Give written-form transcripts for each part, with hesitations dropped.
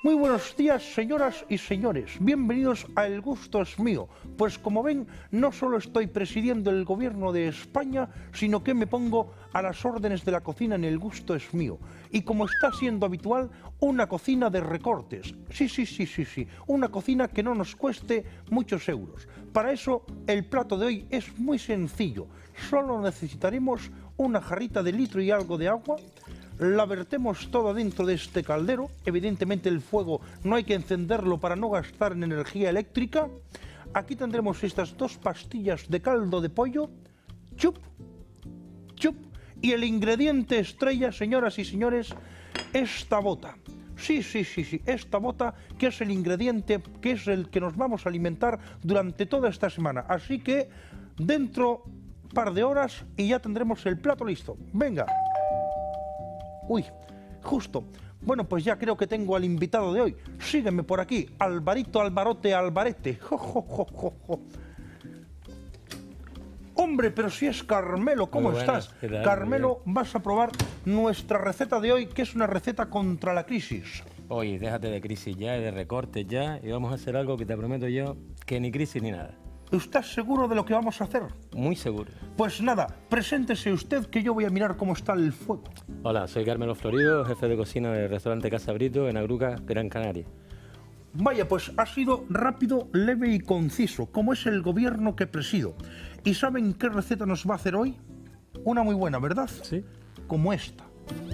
Muy buenos días, señoras y señores. Bienvenidos a El Gusto es Mío. Pues como ven, no solo estoy presidiendo el gobierno de España, sino que me pongo a las órdenes de la cocina en El Gusto es Mío. Y como está siendo habitual, una cocina de recortes. Sí. Una cocina que no nos cueste muchos euros. Para eso, el plato de hoy es muy sencillo. Solo necesitaremos una jarrita de litro y algo de agua. La vertemos toda dentro de este caldero. Evidentemente el fuego no hay que encenderlo para no gastar en energía eléctrica. Aquí tendremos estas 2 pastillas de caldo de pollo. Chup, chup. Y el ingrediente estrella, señoras y señores, esta bota. Sí, esta bota que es el ingrediente, que es el que nos vamos a alimentar durante toda esta semana. Así que dentro un par de horas y ya tendremos el plato listo. Venga. Uy, justo. Bueno, pues ya creo que tengo al invitado de hoy. Sígueme por aquí, Alvarito, Alvarote, Alvarete. Hombre, pero si es Carmelo, ¿cómo estás? ¿Qué tal? Carmelo, vas a probar nuestra receta de hoy, que es una receta contra la crisis. Oye, déjate de crisis ya y de recortes ya y vamos a hacer algo que te prometo yo que ni crisis ni nada. ¿Estás seguro de lo que vamos a hacer? Muy seguro. Pues nada, preséntese usted que yo voy a mirar cómo está el fuego. Hola, soy Carmelo Florido, jefe de cocina del restaurante Casa Brito en Agruca, Gran Canaria. Vaya, pues ha sido rápido, leve y conciso, como es el gobierno que presido. ¿Y saben qué receta nos va a hacer hoy? Una muy buena, ¿verdad? Sí. Como esta.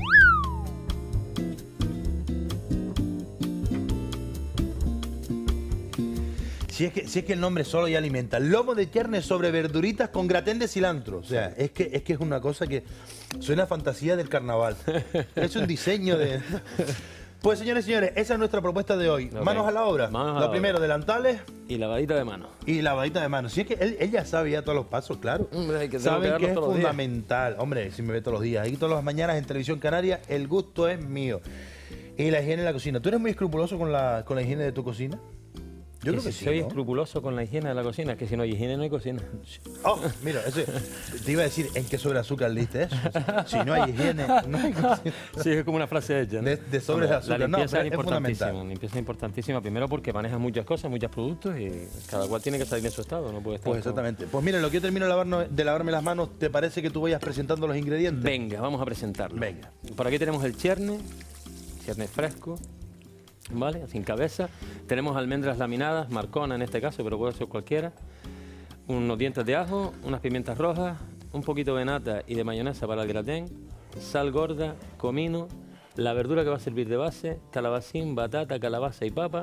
Si es que el nombre solo ya alimenta. Lomo de carne sobre verduritas con gratén de cilantro. O sea, es que es una cosa que suena a fantasía del carnaval. Es un diseño de... Pues señores y señores, esa es nuestra propuesta de hoy. Okay. Manos a la obra. Lo primero, delantales. Y lavadita de mano. Y lavadita de manos. Si es que él ya sabe ya todos los pasos, claro. Hombre, hay que Saben que es todos los días. fundamental. Hombre, si me ve todos los días. Ahí todas las mañanas en Televisión Canaria, El Gusto es Mío. Y la higiene en la cocina. ¿Tú eres muy escrupuloso con la higiene de tu cocina? Yo creo que sí, Soy ¿no? escrupuloso con la higiene de la cocina, que si no hay higiene no hay cocina. Oh, mira, eso, te iba a decir en qué sobre azúcar diste eso. Si no hay higiene, no hay cocina. Sí, es como una frase hecha, ¿no? De sobre de azúcar. La limpieza No, es es fundamental. importantísima. La limpieza es importantísima, primero porque manejas muchas cosas, muchos productos y cada cual tiene que salir en su estado, no puede estar... Pues exactamente. Pues mira, lo que yo termino de lavarme las manos, ¿te parece que tú vayas presentando los ingredientes? Venga, vamos a presentarlo. Venga. Por aquí tenemos el cherne fresco, ¿vale? Sin cabeza. Tenemos almendras laminadas, marcona en este caso, pero puede ser cualquiera. Unos dientes de ajo, unas pimientas rojas, un poquito de nata y de mayonesa para el gratén, sal gorda, comino, la verdura que va a servir de base, calabacín, batata, calabaza y papa,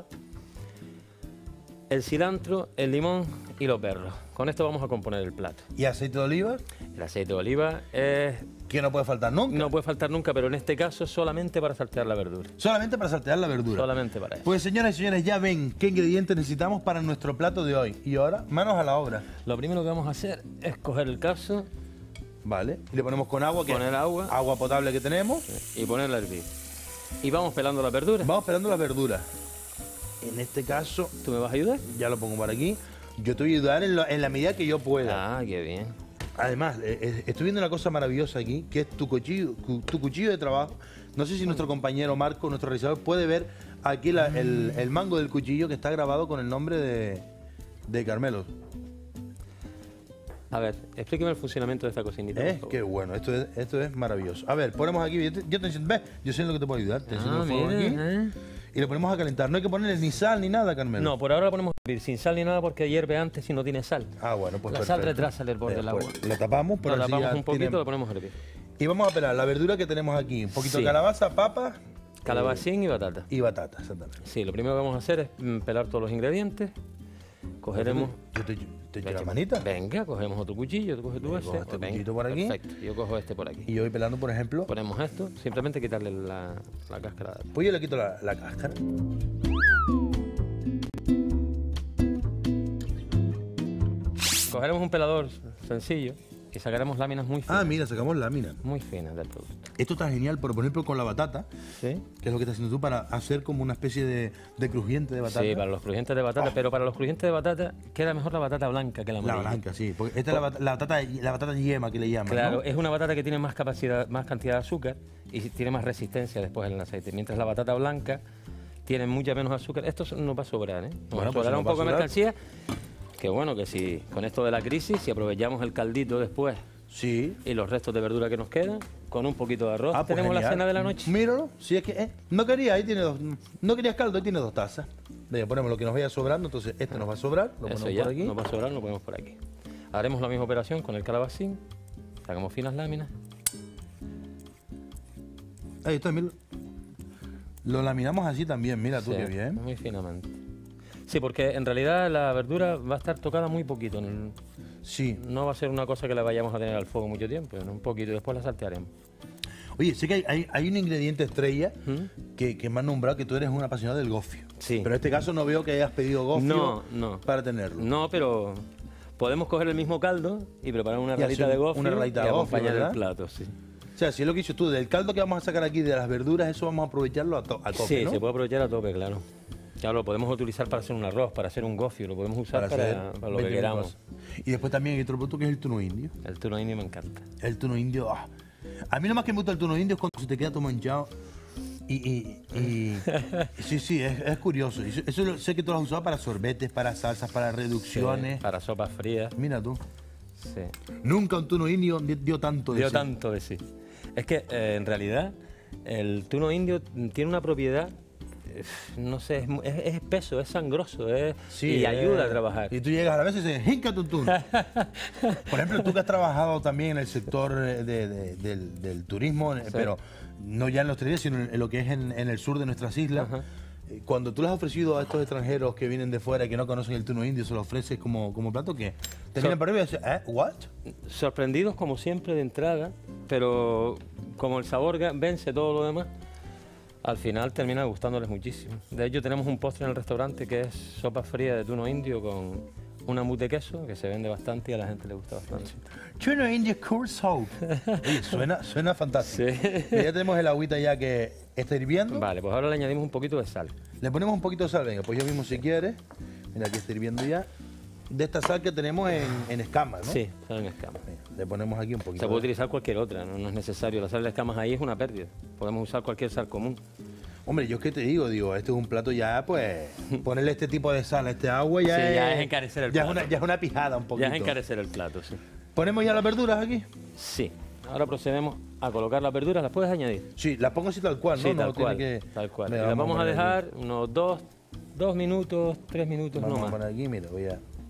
el cilantro, el limón y los berros. Con esto vamos a componer el plato. ¿Y aceite de oliva? El aceite de oliva es... Que no puede faltar nunca. No puede faltar nunca, pero en este caso solamente para saltear la verdura. Solamente para saltear la verdura. Solamente para eso. Pues señoras y señores, ya ven qué ingredientes necesitamos para nuestro plato de hoy. Y ahora, manos a la obra. Lo primero que vamos a hacer es coger el cazo, Vale. Y le ponemos con agua. poner agua Agua potable que tenemos. y ponerla a hervir. Y vamos pelando la verdura. Vamos pelando la verdura. En este caso, ¿Tú me vas a ayudar? ya lo pongo por aquí. Yo te voy a ayudar en la medida que yo pueda. Ah, qué bien. Además, estoy viendo una cosa maravillosa aquí, que es tu cuchillo de trabajo. No sé si nuestro compañero Marco, nuestro realizador, puede ver aquí el mango del cuchillo que está grabado con el nombre de Carmelo. A ver, explíqueme el funcionamiento de esta cocinita. por favor. Qué bueno, esto es maravilloso. A ver, ponemos aquí, yo te enseño, ¿ves? Yo sé en lo que te puedo ayudar. Te enseño el fuego aquí. Y lo ponemos a calentar. No hay que ponerle ni sal ni nada, Carmelo. No, por ahora lo ponemos a hervir sin sal ni nada porque hierve antes y no tiene sal. Ah, bueno, pues La sal perfecto. retrasa el hervor del agua. Pues lo tapamos, por Lo así tapamos ya un poquito, tiene- lo ponemos a hervir. Y vamos a pelar la verdura que tenemos aquí. Un poquito Sí. de calabaza, papa Calabacín y batata. y batata, exactamente. Sí, lo primero que vamos a hacer es pelar todos los ingredientes. Cogeremos... Yo te echo la manita. Venga, cogemos otro cuchillo, tú coges tú Venga, ese. coge este cuchillito por aquí. Perfecto, yo cojo este por aquí. Y yo voy pelando, por ejemplo. Ponemos esto, simplemente quitarle la cáscara. Pues yo le quito la cáscara. Cogeremos un pelador sencillo y sacaremos láminas muy finas. Ah, mira, sacamos lámina. Muy finas del producto. Esto está genial, por ejemplo, con la batata, ¿Sí? que es lo que estás haciendo tú, para hacer como una especie de crujiente de batata. Sí, para los crujientes de batata, Oh. pero para los crujientes de batata queda mejor la batata blanca que la La amarilla. blanca, sí. Porque esta es la batata yema que le llaman, Claro, ¿no? es una batata que tiene más capacidad, más cantidad de azúcar y tiene más resistencia después en el aceite. Mientras la batata blanca tienen mucha menos azúcar. Esto nos va a sobrar, ¿eh? Nos Bueno, pues sobrará nos un va a poco de sobrar. mercancía. Que bueno, que si con esto de la crisis, si aprovechamos el caldito después Sí. y los restos de verdura que nos quedan, con un poquito de arroz, Ah, pues tenemos la genial. cena de la noche. Míralo, si es que no quería, ahí tiene dos. No querías caldo, ahí tiene 2 tazas. Venga, ponemos lo que nos vaya sobrando, entonces este nos va a sobrar, lo Eso ponemos ya, por aquí. nos va a sobrar, lo ponemos por aquí. Haremos la misma operación con el calabacín, sacamos finas láminas. Ahí está, mira. Lo laminamos así también, mira tú Sí, qué bien. muy finamente. Sí, porque en realidad la verdura va a estar tocada muy poquito. Sí. No va a ser una cosa que la vayamos a tener al fuego mucho tiempo, un poquito y después la saltearemos. Oye, sé que hay un ingrediente estrella ¿Mm? que me han nombrado que tú eres un apasionado del gofio. Sí. Pero en este caso no veo que hayas pedido gofio No. para tenerlo. No, pero podemos coger el mismo caldo y preparar una Y hacer ralita de gofio una ralita de y gofio, acompañar ¿verdad? el plato, sí. O sea, si es lo que dices tú, del caldo que vamos a sacar aquí de las verduras, eso vamos a aprovecharlo a tope, Sí, ¿no? se puede aprovechar a tope, claro. Ya lo podemos utilizar para hacer un arroz, para hacer un gofio, lo podemos usar hacer para lo que 20.000 queramos. cosas. Y después también hay otro producto que es el tuno indio. El tuno indio me encanta. El tuno indio, a mí lo más que me gusta del tuno indio es cuando se te queda todo manchado. Y sí, es curioso. Y sé que tú lo has usado para sorbetes, para salsas, para reducciones. Sí, para sopas frías. Mira tú. Sí. Nunca un tuno indio dio tanto de Dio sí. tanto de sí. Es que en realidad el tuno indio tiene una propiedad, no sé, es espeso, es sangroso, y ayuda a trabajar. Y tú llegas a la vez y dices, ¡hinca tu tuno! Por ejemplo, tú que has trabajado también en el sector del turismo, pero no ya en los 3 sino en lo que es en el sur de nuestras islas. Ajá. Cuando tú les has ofrecido a estos extranjeros que vienen de fuera y que no conocen el tuno indio, se lo ofreces como plato, ¿qué? Te vienen para arriba y dicen, ¿what? Sorprendidos como siempre de entrada, pero como el sabor vence todo lo demás, al final termina gustándoles muchísimo. De hecho, tenemos un postre en el restaurante que es sopa fría de tuno indio con una mousse de queso, que se vende bastante y a la gente le gusta bastante. Tuno indio cool soup. Oye, suena fantástico. Sí. Y ya tenemos el agüita ya que está hirviendo. Vale, pues ahora le añadimos un poquito de sal. Le ponemos un poquito de sal, venga, pues yo mismo si quieres. Mira, aquí está hirviendo ya. De esta sal que tenemos en escamas, ¿no? Sí, sal en escamas. Venga, le ponemos aquí un poquito. Se puede utilizar cualquier otra, no es necesario. La sal de escamas ahí es una pérdida. Podemos usar cualquier sal común. Hombre, yo es que te digo, este es un plato ya, pues, ponerle este tipo de sal a este agua ya, Sí, es, ya es encarecer el plato. ya es una pijada un poquito. Ya es encarecer el plato, sí. ¿Ponemos ya las verduras aquí? Sí. Ahora procedemos a colocar las verduras. ¿Las puedes añadir? Sí, las pongo así tal cual, ¿no? Sí, No tal cual. tiene que... Tal cual. Venga, Y las vamos a poner dejar unos 2 minutos, 3 minutos, Vamos no a más. poner aquí, mira, voy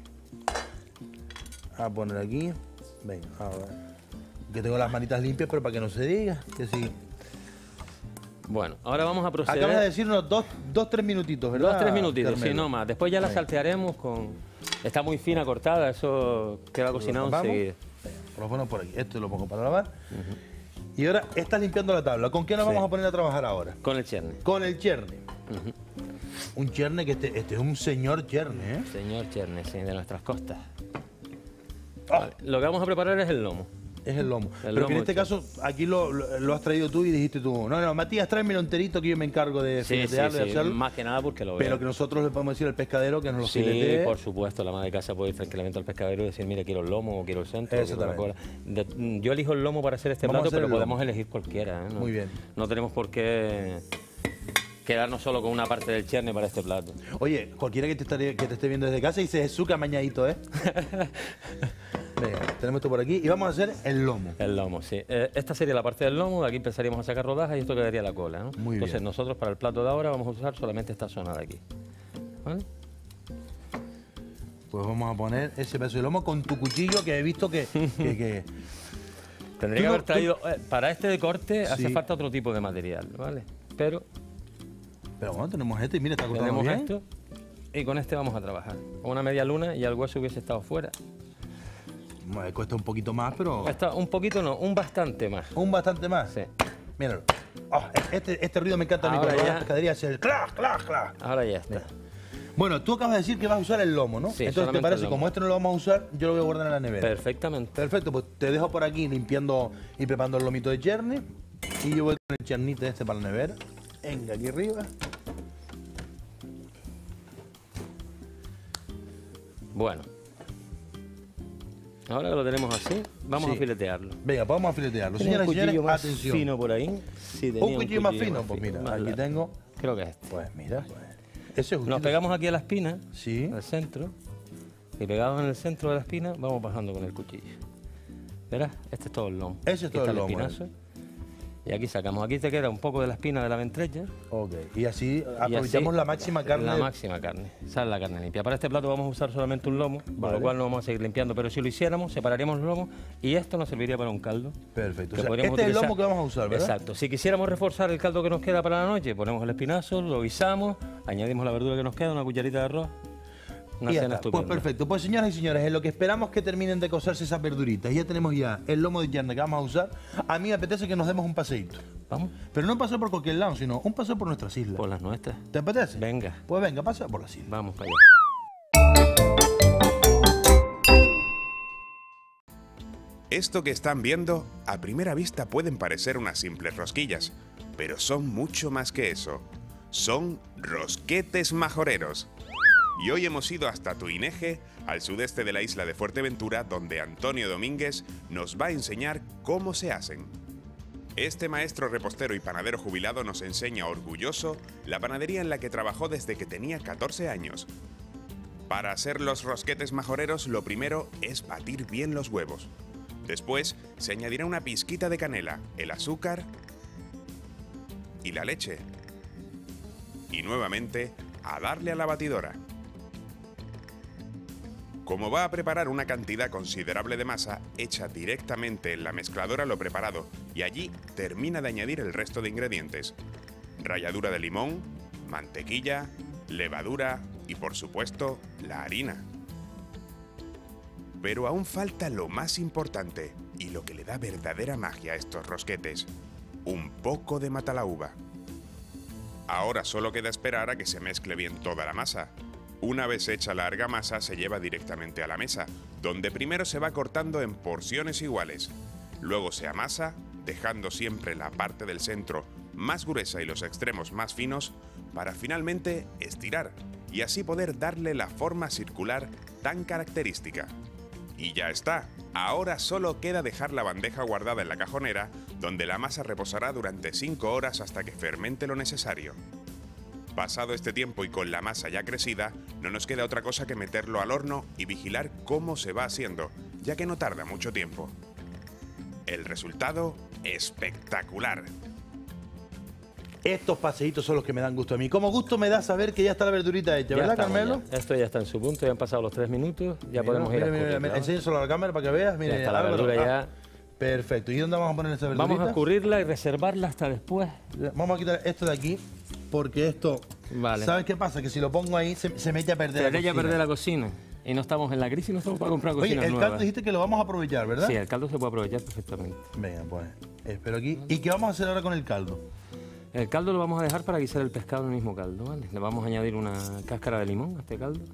a poner aquí. Venga, a ver. Que tengo las manitas limpias, pero para que no se diga. Que sí. Bueno, ahora vamos a proceder. Acabas de decir unos 2-3 minutitos, ¿verdad? 2-3 minutitos, sí, Carmelo? no más. Después ya la Venga. saltearemos con... Está muy fina cortada, eso queda cocinado tapamos. enseguida. Lo pongo por aquí. Esto lo pongo para lavar. Y ahora estás limpiando la tabla. ¿Con qué nos vamos a poner a trabajar ahora? Con el cherne. Con el cherne. Un cherne que este es un señor cherne, ¿eh? Señor cherne, sí, de nuestras costas. Ah, Lo que vamos a preparar es el lomo. es el lomo. El Pero que en lomo este de caso, aquí lo has traído tú y dijiste tú, no, Matías, tráemelo enterito que yo me encargo de Sí, sí, filetearlo y sí, hacerlo. más que nada porque lo Pero veo. que nosotros le podemos decir al pescadero que nos lo Sí, filetee. por supuesto, la ama de casa puede ir tranquilamente al pescadero y decir, mira, quiero el lomo o quiero el centro. o quiero la cola. Yo elijo el lomo para hacer este Vamos a plato, hacer pero el lomo. podemos elegir cualquiera. ¿eh? Muy bien. No tenemos por qué quedarnos solo con una parte del cherne para este plato. Oye, cualquiera que te esté viendo desde casa dice Jesús que amañadito, ¿eh? Venga, tenemos esto por aquí y vamos a hacer el lomo. El lomo, sí. Esta sería la parte del lomo, de aquí empezaríamos a sacar rodajas y esto quedaría la cola. ¿no? Muy Entonces bien. nosotros para el plato de ahora vamos a usar solamente esta zona de aquí. ¿Vale? Pues vamos a poner ese pedazo de lomo con tu cuchillo que he visto que Tendría Tú que no- haber traído... para este de corte Sí. hace falta otro tipo de material, ¿vale? Pero Pero bueno, tenemos este y mira, está cortado tenemos bien. esto y con este vamos a trabajar. Con una media luna y el hueso hubiese estado fuera. Bueno, cuesta un poquito más, pero Está un poquito no, un bastante más. un bastante más. Sí. Míralo. Ah, este ruido me encanta a mí Ahora cuando vas a ya- la pescadería, hace el clac, clac, clac. Ahora ya está. Bueno, tú acabas de decir que vas a usar el lomo, ¿no? Sí, Entonces, ¿te solamente parece? el lomo. Como este no lo vamos a usar, yo lo voy a guardar en la nevera. Perfectamente. Perfecto, pues te dejo por aquí limpiando y preparando el lomito de cherne. Y yo voy con el chernito este para la nevera. Venga, aquí arriba. Bueno. Ahora que lo tenemos así, vamos Sí. a filetearlo. Venga, pues vamos a filetearlo. ¿Tenía Señoras un y señores, cuchillo más atención. fino por ahí? Sí, tenía Un cuchillo más fino, pues mira, más aquí largo. tengo Creo que es este. Pues mira, ese es justito. Nos pegamos aquí a la espina, Sí. al centro, y pegados en el centro de la espina vamos bajando con el cuchillo. ¿Verás? Este es todo el lomo. Ese es Aquí todo está el lomo, espinazo. Y aquí sacamos. Aquí te queda un poco de la espina de la ventrella. Ok. Y así y aprovechamos así la máxima carne. La máxima carne. Esa es la carne limpia. Para este plato vamos a usar solamente un lomo, con Vale. lo cual no vamos a seguir limpiando. Pero si lo hiciéramos, separaríamos los lomos y esto nos serviría para un caldo. Perfecto. que O sea, podríamos este es el utilizar. lomo que vamos a usar, ¿verdad? Exacto. Si quisiéramos reforzar el caldo que nos queda para la noche, ponemos el espinazo, lo guisamos, añadimos la verdura que nos queda, una cucharita de arroz. Una Y ya cena está. estupenda. Pues perfecto. Pues señoras y señores, en lo que esperamos que terminen de cocerse esas verduritas, ya tenemos ya el lomo de carne que vamos a usar. A mí me apetece que nos demos un paseíto. Vamos Pero no un paseo por cualquier lado, sino un paseo por nuestras islas. por las nuestras. ¿Te apetece? Venga. Pues venga, pasa por las islas. Vamos para allá. Esto que están viendo, a primera vista pueden parecer unas simples rosquillas, pero son mucho más que eso. Son rosquetes majoreros. Y hoy hemos ido hasta Tuineje, al sudeste de la isla de Fuerteventura, donde Antonio Domínguez nos va a enseñar cómo se hacen. Este maestro repostero y panadero jubilado nos enseña orgulloso la panadería en la que trabajó desde que tenía 14 años. Para hacer los rosquetes majoreros, lo primero es batir bien los huevos. Después se añadirá una pizquita de canela, el azúcar y la leche. Y nuevamente a darle a la batidora. Como va a preparar una cantidad considerable de masa, echa directamente en la mezcladora lo preparado y allí termina de añadir el resto de ingredientes. Ralladura de limón, mantequilla, levadura y por supuesto la harina. Pero aún falta lo más importante y lo que le da verdadera magia a estos rosquetes: un poco de matalaúva. Ahora solo queda esperar a que se mezcle bien toda la masa. Una vez hecha la argamasa se lleva directamente a la mesa, donde primero se va cortando en porciones iguales. Luego se amasa, dejando siempre la parte del centro más gruesa y los extremos más finos, para finalmente estirar y así poder darle la forma circular tan característica. Y ya está. Ahora solo queda dejar la bandeja guardada en la cajonera, donde la masa reposará durante 5 horas hasta que fermente lo necesario. Pasado este tiempo y con la masa ya crecida, no nos queda otra cosa que meterlo al horno y vigilar cómo se va haciendo, ya que no tarda mucho tiempo. El resultado, espectacular. Estos paseitos son los que me dan gusto a mí. Como gusto me da saber que ya está la verdurita hecha, Ya ¿verdad, estamos, Carmelo? ya. Esto ya está en su punto, ya han pasado los 3 minutos, ya Mira, podemos ir a mira, escurrirla, ¿no? enséñaselo a la cámara para que veas. Mira, Ya está la Álvaro, verdura ya. Perfecto. ¿Y dónde vamos a poner esta verdurita? Vamos a escurrirla y reservarla hasta después. Vamos a quitar esto de aquí, porque esto... Vale. ¿Sabes qué pasa? Que si lo pongo ahí, se me echa a perder Se la echa a cocina. perder la cocina. Y no estamos en la crisis, no estamos para comprar Oye, cocinas el nuevas. caldo dijiste que lo vamos a aprovechar, ¿verdad? Sí, el caldo se puede aprovechar perfectamente. Venga, pues, espero aquí. ¿Y qué vamos a hacer ahora con el caldo? El caldo lo vamos a dejar para guisar el pescado en el mismo caldo, ¿vale? Le vamos a añadir una cáscara de limón a este caldo.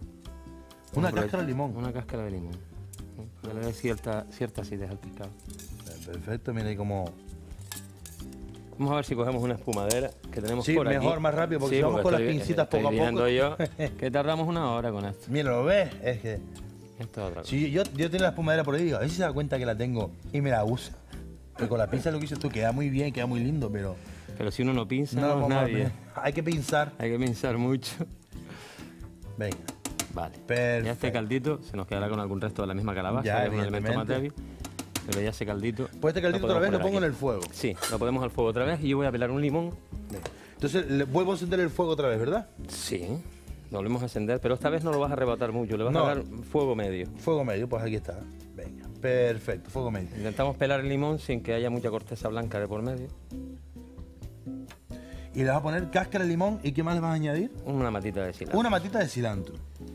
Una Vamos a cáscara de limón. Una cáscara de limón. ¿Sí? Para que le dé cierta acidez al pescado. Perfecto, mira ahí como... Vamos a ver si cogemos una espumadera que tenemos Sí, por aquí. mejor, más rápido, porque si vamos con las pincitas poco a estoy poco. viendo yo que tardamos una hora con esto. Mira, ¿lo ves? Es que... Esto es otra cosa. Si yo tengo la espumadera por ahí, digo, a ver si se da cuenta que la tengo y me la usa. Porque con la pinza lo que dices tú queda muy bien, queda muy lindo, pero... Pero si uno no pinza, No, no, es vamos a nadie. ver. Hay que pinzar. Hay que pensar mucho. Venga. Vale. Perfecto. Ya este caldito se nos quedará con algún resto de la misma calabaza, Ya, que es un elemento más evidentemente. débil. Pero ya ese caldito... Pues este caldito otra vez lo podemos pongo en poner el fuego. aquí. Sí, lo ponemos al fuego otra vez y yo voy a pelar un limón. Venga. Entonces, le vuelvo a encender el fuego otra vez, ¿verdad? Sí, lo volvemos a encender, pero esta vez no lo vas a arrebatar mucho, le vas No. a dar fuego medio. Fuego medio, pues aquí está. Venga. Perfecto, fuego medio. Intentamos pelar el limón sin que haya mucha corteza blanca de por medio. Y le vas a poner cáscara de limón. ¿Y qué más le vas a añadir? Una matita de cilantro. Una matita de cilantro.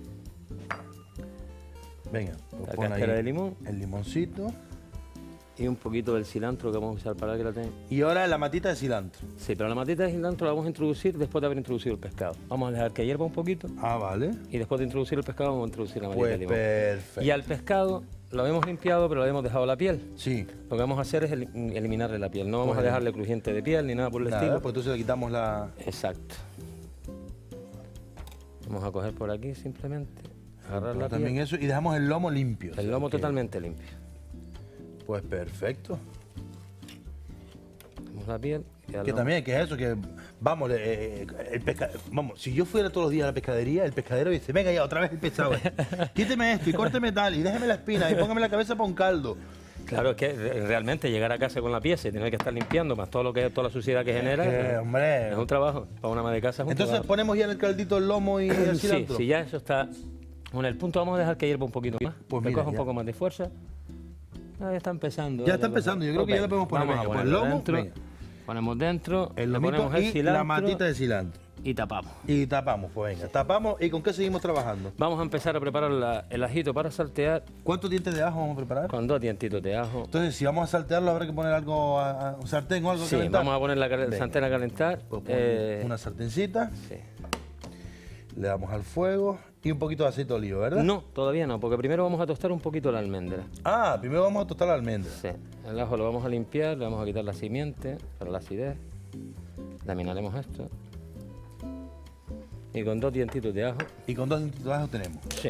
Venga, pues La pon cáscara ahí de limón. el limoncito. Y un poquito del cilantro que vamos a usar para que la tenga. Y ahora la matita de cilantro. Sí, pero la matita de cilantro la vamos a introducir después de haber introducido el pescado. Vamos a dejar que hierva un poquito Ah, vale. y después de introducir el pescado vamos a introducir la matita Pues de limón. perfecto. Y al pescado lo hemos limpiado, pero le hemos dejado la piel. Sí. Lo que vamos a hacer es eliminarle la piel. No vamos a Pues- dejarle crujiente de piel ni nada por el Nada, estilo. pues entonces le quitamos la... Exacto. Vamos a coger por aquí simplemente, agarrar la también piel. eso y dejamos el lomo limpio. o sea El lomo que- totalmente limpio. Pues perfecto. Tenemos la piel. queda el Que lomo. también, que es eso, que Vamos, vamos, si yo fuera todos los días a la pescadería, el pescadero dice, venga ya, otra vez el pescado. Quíteme esto y córteme tal y déjeme la espina y póngame la cabeza para un caldo. Claro, es que realmente llegar a casa con la pieza y tener que estar limpiando, más todo lo que es toda la suciedad que genera, hombre. es un trabajo. Para una ama de casa es un Entonces trabajo. ponemos ya en el caldito el lomo y el Sí, cilantro. si ya eso está en el punto, vamos a dejar que hierva un poquito más, Pues que mira, coja un ya. poco más de fuerza. Ya está empezando. Ya está empezando, yo creo que ya le podemos poner. Vamos a Venga, pues ponerlo lomo, dentro, venga. ponemos dentro, El le lomito ponemos el y cilantro la matita de cilantro. y tapamos. Y tapamos, pues venga, tapamos. ¿Y con qué seguimos trabajando? Vamos a empezar a preparar el ajito para saltear ¿Cuántos dientes de ajo vamos a preparar? con 2 dientitos de ajo. Entonces, si vamos a saltearlo, habrá que poner algo, un sartén o algo. Sí, a calentar. vamos a poner la Venga. sartén a calentar. Pues ponemos una sartencita, Sí. le damos al fuego y un poquito de aceite de oliva, ¿verdad? No, todavía no, porque primero vamos a tostar un poquito la almendra. Ah, primero vamos a tostar la almendra. Sí, el ajo lo vamos a limpiar, le vamos a quitar la simiente para la acidez. Laminaremos esto. Y con 2 dientitos de ajo. Y con 2 dientitos de ajo tenemos. Sí.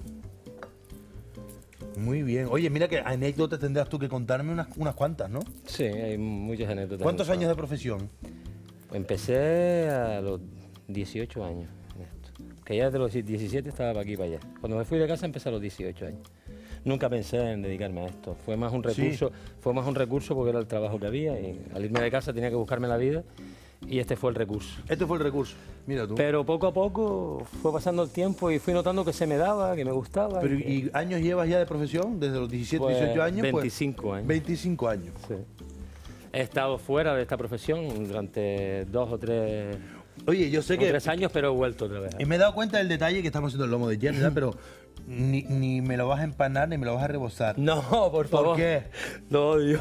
Muy bien. Oye, mira que anécdotas tendrás tú que contarme unas cuantas, ¿no? Sí, hay muchas anécdotas. ¿Cuántos en el años de profesión? trabajo. Empecé a los 18 años en esto. Que ya desde los 17 estaba para aquí y para allá. Cuando me fui de casa empecé a los 18 años. Nunca pensé en dedicarme a esto. Fue más un recurso porque era el trabajo que había y al irme de casa tenía que buscarme la vida y este fue el recurso. Este fue el recurso. Mira tú. Pero poco a poco fue pasando el tiempo y fui notando que se me daba, que me gustaba. Pero, que- ¿y años llevas ya de profesión? Desde los 17, Pues, 18 años. 25 años. 25 años. Sí. He estado fuera de esta profesión durante 2 o 3 Oye, yo sé que... años, pero he vuelto otra vez. Y me he dado cuenta del detalle que estamos haciendo el lomo de yerno, ¿verdad? Pero ni me lo vas a empanar ni me lo vas a rebozar. No, por favor. qué? Lo odio.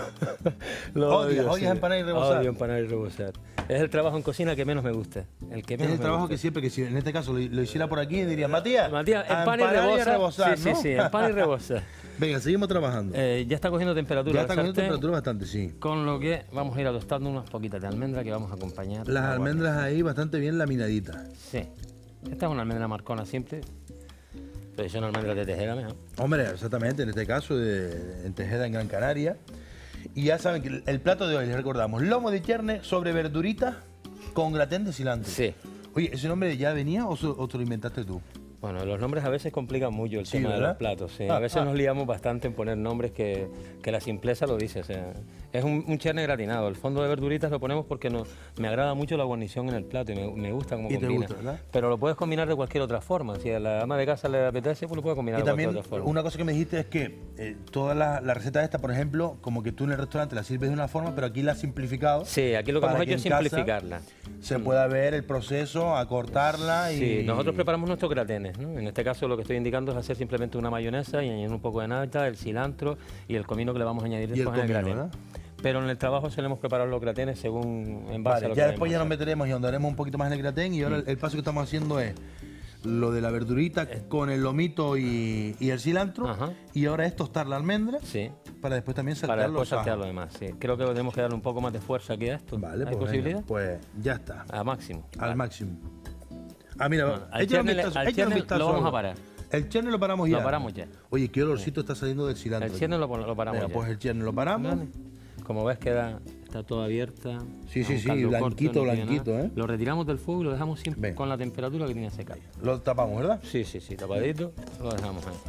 ¿Odias empanar y rebozar? Odio empanar y rebozar. Es el trabajo en cocina que menos me gusta. El que Es menos el me trabajo gusta. que siempre, que si en este caso lo hiciera por aquí, diría, Matías, Matías, a empana y empanar reboza. rebozar, sí, ¿no? sí, empana y reboza. Venga, seguimos trabajando. Ya está cogiendo temperatura. Ya la está con sartén, temperatura bastante, sí. Con lo que vamos a ir tostando unas poquitas de almendra que vamos a acompañar. Las Agua. almendras ahí bastante bien laminaditas. Sí. Esta es una almendra marcona simple. Pero son almendras de Tejeda mejor. Hombre, exactamente, en este caso en Tejeda, en Gran Canaria. Y ya saben que el plato de hoy, les recordamos, lomo de cherne sobre verduritas con gratén de cilantro. Sí. Oye, ¿ese nombre ya venía o te lo inventaste tú? Bueno, los nombres a veces complican mucho el Sí, tema de ¿verdad? los platos. Sí. A veces nos liamos bastante en poner nombres que la simpleza lo dice. O sea, es un cherne gratinado. El fondo de verduritas lo ponemos porque me agrada mucho la guarnición en el plato y me gusta cómo Y te combina. gusta, ¿verdad? Pero lo puedes combinar de cualquier otra forma. Si a la ama de casa le apetece, pues lo puedes combinar Y de cualquier también otra forma. una cosa que me dijiste es que toda la receta esta, por ejemplo, como que tú en el restaurante la sirves de una forma, pero aquí la has simplificado. Sí, aquí lo que para hemos hecho es en casa simplificarla. Se pueda ver el proceso, acortarla y... Sí, nosotros preparamos nuestros gratenes, ¿no? En este caso lo que estoy indicando es hacer simplemente una mayonesa y añadir un poco de nata, el cilantro y el comino que le vamos a añadir Y el después en el comino, gratén. ¿verdad? Pero en el trabajo solemos preparar los gratenes según en base a Vale, lo ya que después ya nos vayamos a hacer. meteremos y ahondaremos un poquito más en el gratén y ahora el paso que estamos haciendo es lo de la verdurita con el lomito y el cilantro Ajá. y ahora es tostar la almendra Sí, para después también saltear para después los ajos. saltear lo demás, sí. Creo que tenemos que darle un poco más de fuerza aquí a esto. Vale, ¿Hay pues, posibilidad? venga, pues ya está, A máximo. al Vale. máximo. Ah, mira, Bueno, al échale un cherne vistazo, al échale un cherne vistazo lo vamos algo. a parar. El cherne lo paramos ya. Lo paramos ya. Oye, qué olorcito está saliendo del cilantro. El aquí. cherne lo paramos Venga, ya. pues el cherne lo paramos. Vale. Como ves está toda abierta. Sí, sí, un sí, caldo blanquito, corto, no tiene blanquito, nada. ¿eh? Lo retiramos del fuego y lo dejamos siempre Venga. con la temperatura que tiene ese caldo. Lo tapamos, ¿verdad? Sí, sí, sí, tapadito, lo dejamos ahí.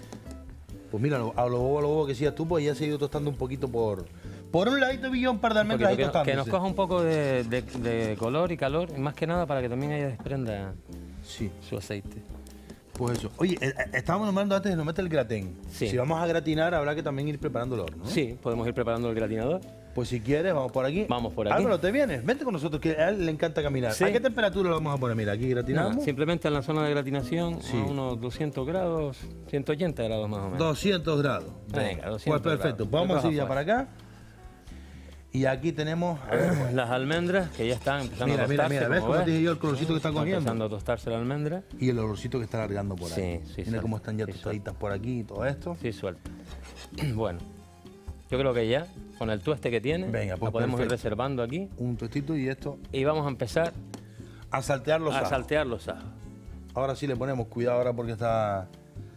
Pues mira, a lo bobo que decías tú, pues ya se ha ido tostando un poquito por un ladito vi yo un par de Un almendras ahí poquito, que nos tostándose. coja un poco de color y calor, y más que nada para que también ella desprenda Sí, su aceite. pues eso. Oye, estábamos nombrando antes de nos meter el gratén. Sí. Si vamos a gratinar, habrá que también ir preparando el horno, ¿no? Sí, podemos ir preparando el gratinador. Pues si quieres, vamos por aquí. Vamos por aquí. Álvaro, ¿te vienes? Vente con nosotros, que a él le encanta caminar. Sí. ¿A qué temperatura lo vamos a poner? Mira, aquí gratinamos. Nada, simplemente en la zona de gratinación Sí. a unos 200 grados, 180 grados más o menos. 200 grados. Venga, 200 Pues perfecto. grados. Vamos a ir Detrás ya para acá. Y aquí tenemos... a ver, pues, Las almendras que ya están empezando Mira, a mira, tostarse. mira. ¿Ves como cómo te dije yo el colorcito que está Está cogiendo? empezando a tostarse la almendra. Y el olorcito que está largando por Sí, ahí. sí, Mira suelta. cómo están ya Sí, tostaditas por aquí y todo esto. Sí, suelta. Bueno, yo creo que ya, con el tueste que tiene, Venga, pues la podemos ir perfecto. reservando aquí. Un tostito y esto Y vamos a empezar a saltear los a ajos. saltear los ajos. Ahora sí le ponemos cuidado ahora porque está...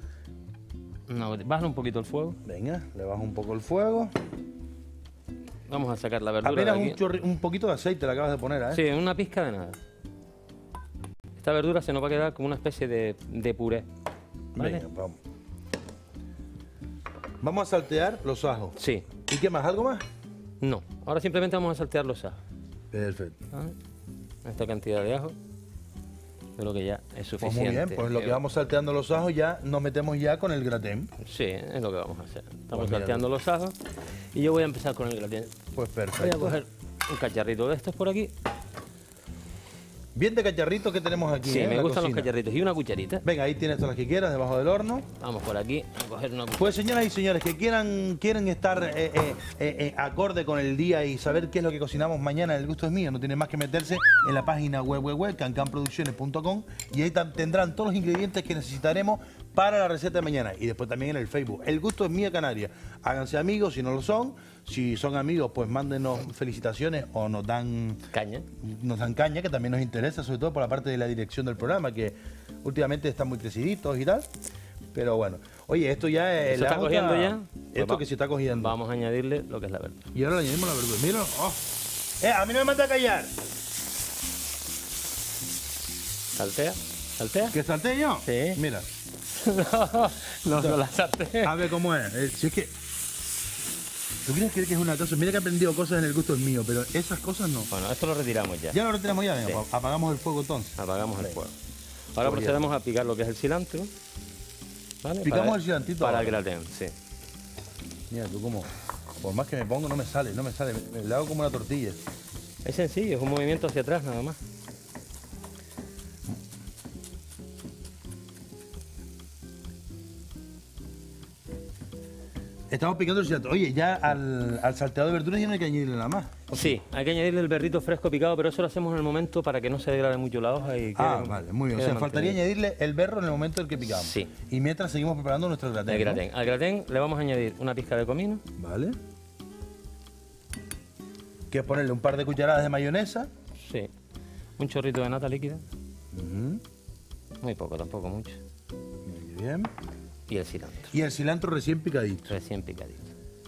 No, bájale un poquito el fuego. Venga, le bajo un poco el fuego. Vamos a sacar la verdura Apenas de aquí. un poquito de aceite le acabas de poner, ¿eh? Sí, una pizca de nada. Esta verdura se nos va a quedar como una especie de puré. ¿Vale? Venga, vamos. Vamos a saltear los ajos. Sí. ¿Y qué más? ¿Algo más? No. Ahora simplemente vamos a saltear los ajos. Perfecto. ¿Vale? Esta cantidad de ajo. Creo que ya es Pues suficiente. muy bien, pues lo que vamos salteando los ajos ya nos metemos ya con el gratén. Sí, es lo que vamos a hacer. Estamos Pues mira, salteando los ajos y yo voy a empezar con el gratén. Pues Voy a perfecto. coger un cacharrito de estos por aquí. Bien de cacharritos que tenemos aquí. Sí, en me la gustan los cocina. cacharritos. Y una cucharita. Venga, ahí tienes todas las que quieras debajo del horno. Vamos por aquí a coger una cucharita. Pues señoras y señores que quieren estar acorde con el día y saber qué es lo que cocinamos mañana, el gusto es mío, no tienen más que meterse en la página web cancanproducciones.com y ahí tendrán todos los ingredientes que necesitaremos para la receta de mañana y después también en el Facebook. El gusto es mío Canarias. Háganse amigos si no lo son. Si son amigos, pues mándenos felicitaciones o nos dan Caña. caña, que también nos interesa, sobre todo por la parte de la dirección del programa, que últimamente están muy creciditos y tal. Pero bueno, oye, esto ya es... ¿Eso está cogiendo ya? Esto Pues que se está cogiendo. Vamos a añadirle lo que es la verdura. Y ahora le añadimos la verdura. Mira, oh. A mí no me manda a callar. ¿Saltea? ¿Saltea? ¿Que salté yo? Sí. Mira, no la saltea. a ver cómo es. Si es que... ¿Tú quieres creer que es una cosa? Mira que he aprendido cosas en el gusto es mío, pero esas cosas no. Bueno, esto lo retiramos ya. Ya lo retiramos ya, venga, Sí. pues apagamos el fuego entonces. Apagamos el fuego. Ahora procedemos a picar lo que es el cilantro. ¿Vale? Picamos el cilantrito Para el ahora. gratén, sí. Mira, tú como... Por más que me pongo, no me sale. Le hago como una tortilla. Es sencillo, es un movimiento hacia atrás nada más. Estamos picando el cilantro. Oye, ya al salteado de verduras ya no hay que añadirle nada más. Sí, hay que añadirle el berrito fresco picado, pero eso lo hacemos en el momento para que no se degrade mucho la hoja y Vale, muy bien. O quede sea, faltaría mantenido. añadirle el berro en el momento en que picamos. Sí. Y mientras seguimos preparando nuestro gratén. El ¿no? gratén. Al gratén le vamos a añadir una pizca de comino. Vale. Que es ponerle un par de cucharadas de mayonesa. Sí. Un chorrito de nata líquida. Ujú. Muy poco, tampoco mucho. Muy bien. Y el cilantro, Y el cilantro recién picadito. recién picadito.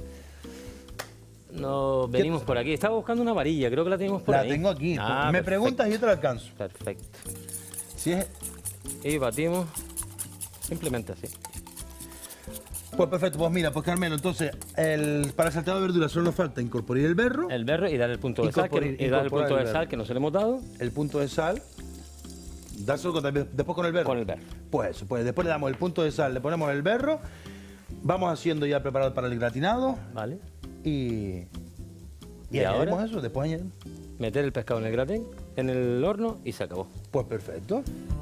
Nos venimos por aquí. Estaba buscando una varilla, creo que la tenemos por La ahí. tengo aquí. Ah, Me perfecto. preguntas y yo te la alcanzo. Perfecto. Si es... Y batimos simplemente así. Pues perfecto. Pues mira, pues Carmelo, entonces, para el salteado de verduras solo nos falta incorporar el berro, El berro y darle el punto de sal, Incorporar y darle el punto el de berro. sal que nos le hemos dado el punto de sal, dárselo después con el berro. con el berro. Pues eso, pues después le damos el punto de sal, le ponemos el berro, vamos haciendo ya preparado para el gratinado ¿Vale? y ¿Y añadimos ahora? eso, después añadimos. Meter el pescado en el gratén, en el horno y se acabó. Pues perfecto.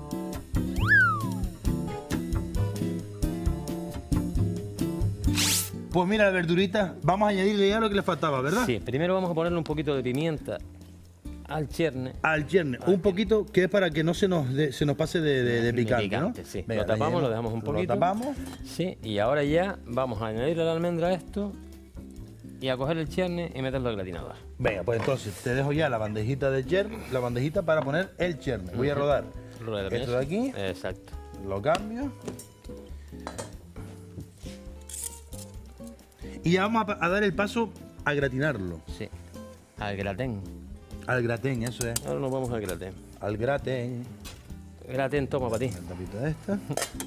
Pues mira la verdurita, vamos a añadirle ya lo que le faltaba, ¿verdad? Sí, primero vamos a ponerle un poquito de pimienta al cherne. Al cherne, un poquito que es para que no se nos pase de picante, Picante, ¿no? sí. Venga, Lo tapamos, añadimos- lo dejamos un poquito. Lo tapamos. Sí, y ahora ya vamos a añadirle la almendra a esto y a coger el cherne y meterlo al gratinador. Venga, pues entonces te dejo ya la bandejita de la bandejita para poner el cherne. Voy a rodar Rueda esto de aquí, Exacto. lo cambio. Y ya vamos a dar el paso a gratinarlo. Sí. Al gratén. Al gratén, eso es. Ahora nos vamos al gratén. Al gratén. Gratén, toma para ti. Una tapita de esta.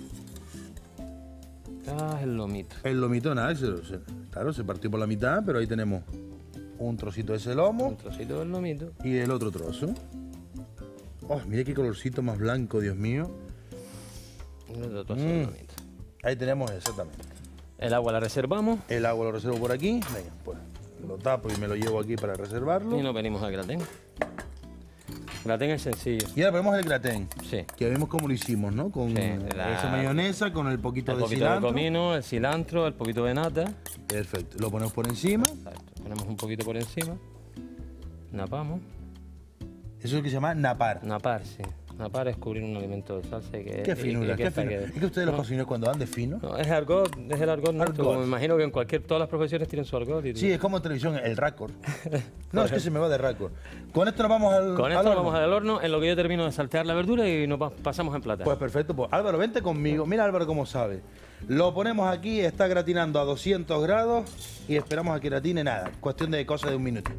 Ah, el lomito. El lomito, nada, claro, se partió por la mitad, pero ahí tenemos un trocito de ese lomo Un trocito del lomito. y el otro trozo. Oh, mira qué colorcito más blanco, Dios mío. Y el otro trozo del lomito. Ahí tenemos exactamente. El agua la reservamos El agua lo reservo por aquí. Venga, pues lo tapo y me lo llevo aquí para reservarlo. y nos venimos al gratén. Gratén es sencillo. Y ahora ponemos el gratén, Sí. que vemos cómo lo hicimos, ¿no? Con Sí, esa mayonesa, con el poquito El de poquito de cilantro. comino, el cilantro, el poquito de nata. Perfecto. Lo ponemos por encima. Exacto. Ponemos un poquito por encima. Napamos. Eso es lo que se llama napar. Napar, sí. Napar es cubrir un alimento de salsa y que... Qué finura, qué esta finura. quede. Es que ustedes los No, cocineros cuando van de fino... no, es argot, es el argot nuestro. Argot. Me imagino que en todas las profesiones tienen su argot. Y Sí, es como en televisión, el raccord. No, es que se me va de raccord. Con esto nos vamos al Con esto al lo horno. vamos al horno, en lo que yo termino de saltear la verdura y nos pasamos en plata. Pues perfecto, pues Álvaro, vente conmigo. Mira Álvaro cómo sabe. Lo ponemos aquí, está gratinando a 200 grados y esperamos a que gratine nada. Cuestión de cosa de un minutito.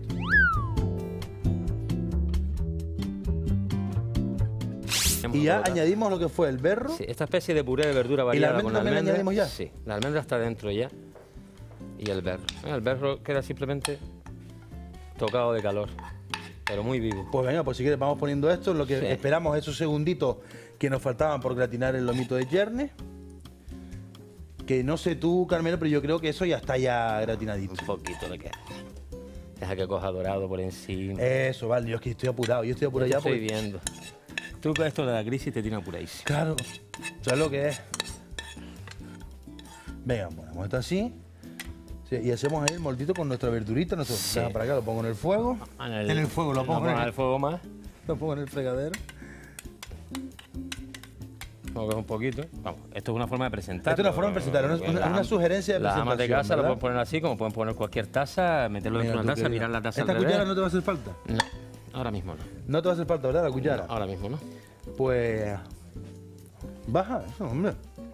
Y ya añadimos lo que fue el berro. Sí, esta especie de puré de verdura ¿Y la variada almendra con también la almendra. añadimos ya? Sí, la almendra está dentro ya. Y el berro. El berro queda simplemente tocado de calor, pero muy vivo. Pues venga, pues si quieres vamos poniendo esto, lo que Sí. esperamos esos segunditos que nos faltaban por gratinar el lomito de Yerne. Que no sé tú, Carmelo, pero yo creo que eso ya está ya gratinadito. Un poquito le queda. Deja que coja dorado por encima. Eso, vale, yo es que estoy apurado, yo estoy Yo apurado te ya estoy porque... viendo. Tú con esto de la crisis te tiene apuradísimo. Claro, ¿sabes lo que es? Venga, ponemos esto así. Sí, y hacemos ahí el moldito con nuestra verdurita. Sí. Venga, para acá, lo pongo en el fuego. En el fuego, lo pongo en en el, el fuego más. lo pongo en el fregadero. Vamos a coger un poquito. Vamos, esto es una forma de presentar. Esto es una forma de presentar, una sugerencia de Las amas de presentación, casa lo ¿verdad? pueden poner así, como pueden poner cualquier taza, meterlo Mira, dentro de una tú, taza, querido. mirar la taza ¿Esta al cuchara revés. no te va a hacer falta? No, ahora mismo no. No te va a hacer falta, ¿verdad? La cuchara. No, ahora mismo no. Pues... Baja eso, hombre.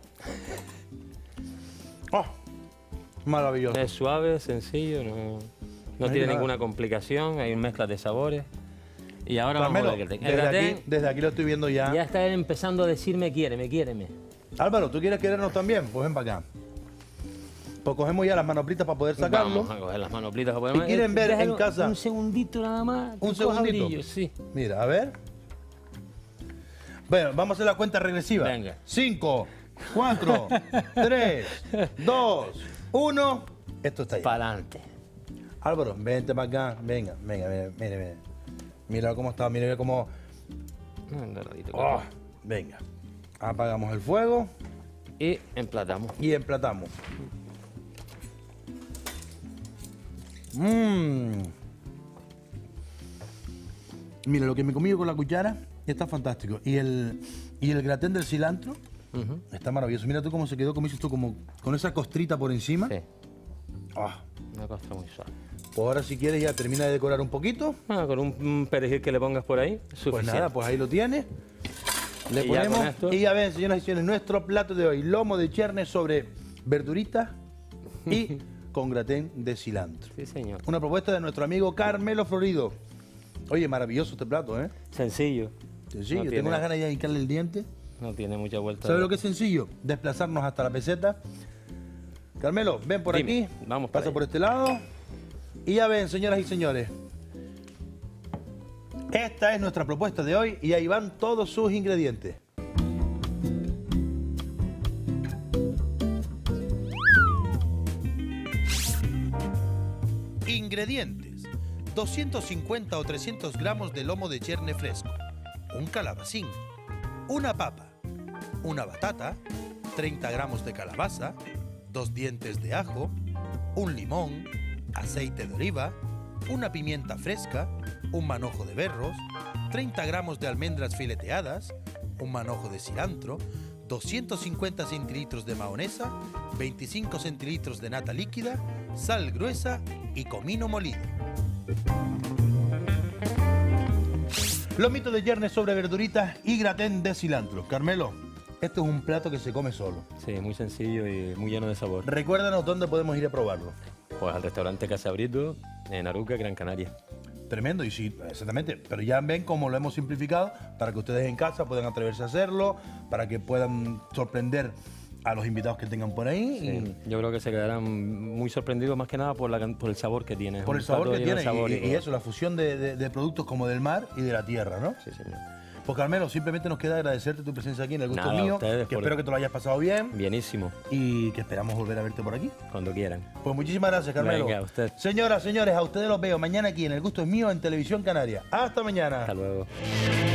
¡Oh! Maravilloso. Es suave, sencillo, no hay tiene nada. ninguna complicación, hay mezclas de sabores. Y ahora Carmelo, vamos a ver el gratén. El gratén desde aquí lo estoy viendo ya. ya está empezando a decirme quiéreme. Álvaro, ¿tú quieres querernos también? Pues ven para acá. Pues cogemos ya las manoplitas para poder sacarlo. Vamos a coger las manoplitas. para poder- ¿Y quieren ver en Déjalo casa? Un segundito nada más. ¿Un que coja segundito? brillo, sí. Mira, a ver. Bueno, vamos a hacer la cuenta regresiva. Venga. 5, 4, 3, 2, 1. Esto está ya. Para adelante. Álvaro, vente para acá. Venga. Mira. Mira cómo está, mira cómo... Oh, venga. Apagamos el fuego Y emplatamos. y emplatamos. Mmm. Mira, lo que me he comido con la cuchara está fantástico. Y el gratén del cilantro Ujú. está maravilloso. Mira tú cómo se quedó, como dices tú, como con esa costrita por encima. Sí, Ah, una costra muy suave. pues ahora si quieres ya termina de decorar un poquito. Con un perejil que le pongas por ahí, suficiente. Pues nada, pues ahí lo tienes. Le Y ya ponemos con esto- y ya ven, señoras y señores, nuestro plato de hoy, lomo de Cherne sobre verduritas y con gratén de cilantro. Sí, señor. Una propuesta de nuestro amigo Carmelo Florido. Oye, maravilloso este plato, ¿eh? Sencillo. Sencillo, No tengo tiene- unas ganas ya de hincarle el diente. No tiene mucha vuelta. ¿Sabes lo que es sencillo? Desplazarnos hasta la peseta. Carmelo, ven por Dime, aquí. vamos por Pasa ahí. por este lado. Y ya ven, señoras y señores. Esta es nuestra propuesta de hoy y ahí van todos sus ingredientes. Ingredientes: 250 o 300 gramos de lomo de cherne fresco, un calabacín, una papa, una batata, 30 gramos de calabaza, 2 dientes de ajo, un limón, aceite de oliva, una pimienta fresca, un manojo de berros, 30 gramos de almendras fileteadas, un manojo de cilantro, 250 centilitros de mahonesa, 25 centilitros de nata líquida, sal gruesa y comino molido. Lomito de Yerne sobre verduritas y gratén de cilantro. Carmelo, esto es un plato que se come solo. Sí, muy sencillo y muy lleno de sabor. Recuérdanos dónde podemos ir a probarlo. Pues al restaurante Casa Brito, en Aruca, Gran Canaria. Tremendo, y sí, exactamente. Pero ya ven cómo lo hemos simplificado para que ustedes en casa puedan atreverse a hacerlo, para que puedan sorprender a los invitados que tengan por ahí. Sí, yo creo que se quedarán muy sorprendidos más que nada por el sabor que tiene. Por el Un sabor plato que lleno de tiene sabor y eso, la fusión de productos como del mar y de la tierra, ¿no? Sí, señor. Pues Carmelo, simplemente nos queda agradecerte tu presencia aquí en El Gusto Nada, a Mío, ustedes que por- espero que te lo hayas pasado bien Bienísimo, y que esperamos volver a verte por aquí. cuando quieran. Pues muchísimas gracias, Carmelo. Venga, a usted. Señoras, señores, a ustedes los veo mañana aquí en El Gusto es Mío en Televisión Canaria. Hasta mañana. Hasta luego.